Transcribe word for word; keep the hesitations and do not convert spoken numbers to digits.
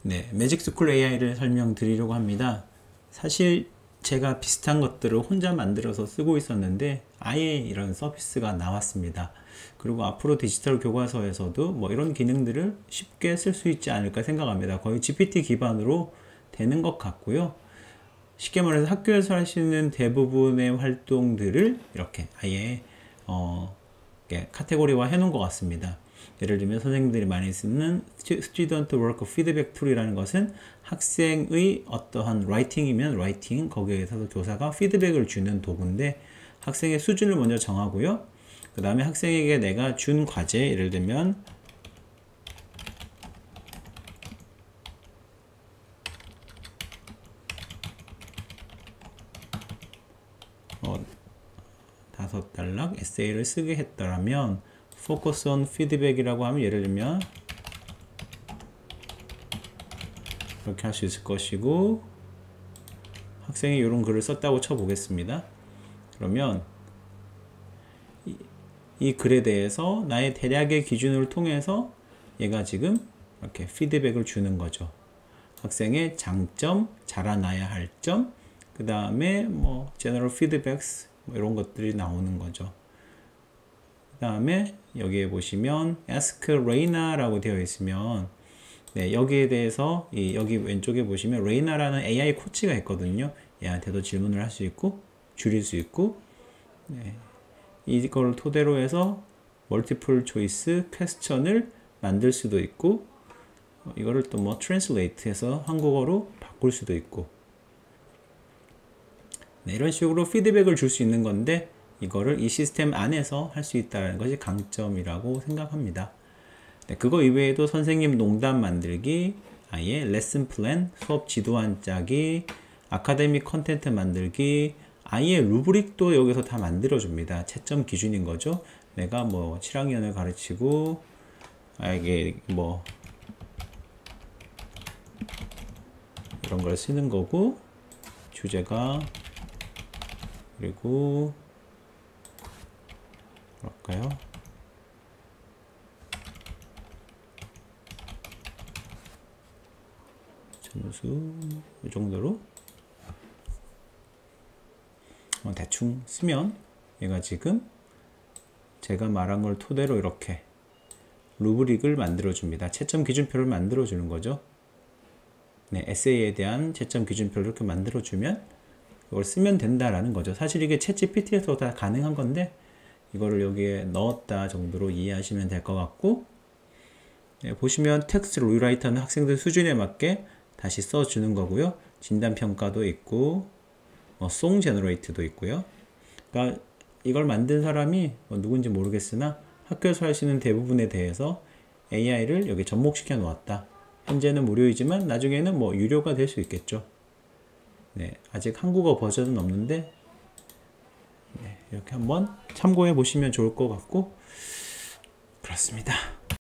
네, 매직스쿨 에이아이를 설명드리려고 합니다. 사실 제가 비슷한 것들을 혼자 만들어서 쓰고 있었는데 아예 이런 서비스가 나왔습니다. 그리고 앞으로 디지털 교과서에서도 뭐 이런 기능들을 쉽게 쓸 수 있지 않을까 생각합니다. 거의 지피티 기반으로 되는 것 같고요. 쉽게 말해서 학교에서 하시는 대부분의 활동들을 이렇게 아예 어, 이렇게 카테고리화 해 놓은 것 같습니다. 예를 들면 선생님들이 많이 쓰는 Student Work Feedback Tool이라는 것은 학생의 어떠한 라이팅이면 라이팅, 거기에 있어서 교사가 피드백을 주는 도구인데 학생의 수준을 먼저 정하고요. 그 다음에 학생에게 내가 준 과제, 예를 들면 어, 다섯 단락 에세이를 쓰게 했더라면 Focus on Feedback이라고 하면 예를 들면 이렇게 할 수 있을 것이고, 학생이 이런 글을 썼다고 쳐보겠습니다. 그러면 이, 이 글에 대해서 나의 대략의 기준을 통해서 얘가 지금 이렇게 피드백을 주는 거죠. 학생의 장점, 자라나야 할 점, 그 다음에 뭐 general feedbacks 뭐 이런 것들이 나오는 거죠. 그 다음에 여기에 보시면 ask Reina라고 되어 있으면 네, 여기에 대해서 이 여기 왼쪽에 보시면 레이나라는 에이아이 코치가 있거든요. 얘한테도 질문을 할 수 있고 줄일 수 있고, 네, 이걸 토대로 해서 멀티플 초이스 퀘스천을 만들 수도 있고, 이거를 또 뭐 트랜슬레이트 해서 한국어로 바꿀 수도 있고, 네, 이런 식으로 피드백을 줄 수 있는 건데 이거를 이 시스템 안에서 할 수 있다는 것이 강점이라고 생각합니다. 네, 그거 이외에도 선생님 농담 만들기, 아예 레슨 플랜, 수업 지도안 짜기, 아카데믹 컨텐트 만들기, 아예 루브릭도 여기서 다 만들어 줍니다. 채점 기준인 거죠. 내가 뭐 칠 학년을 가르치고 아 이게 뭐 이런 걸 쓰는 거고, 주제가 그리고 뭐랄까요? 점수 이 정도로 어, 대충 쓰면 얘가 지금 제가 말한 걸 토대로 이렇게 루브릭을 만들어 줍니다. 채점 기준표를 만들어 주는 거죠. 네, 에세이에 대한 채점 기준표를 이렇게 만들어 주면 이걸 쓰면 된다라는 거죠. 사실 이게 챗지피티에서 다 가능한 건데 이거를 여기에 넣었다 정도로 이해하시면 될 것 같고, 네, 보시면 텍스트 리라이터는 학생들 수준에 맞게 다시 써주는 거고요. 진단평가도 있고 뭐 송 제너레이트도 있고요. 그러니까 이걸 만든 사람이 뭐 누군지 모르겠으나 학교에서 하시는 대부분에 대해서 에이아이를 여기 접목시켜 놓았다. 현재는 무료이지만 나중에는 뭐 유료가 될 수 있겠죠. 네, 아직 한국어 버전은 없는데 네, 이렇게 한번 참고해 보시면 좋을 것 같고, 그렇습니다.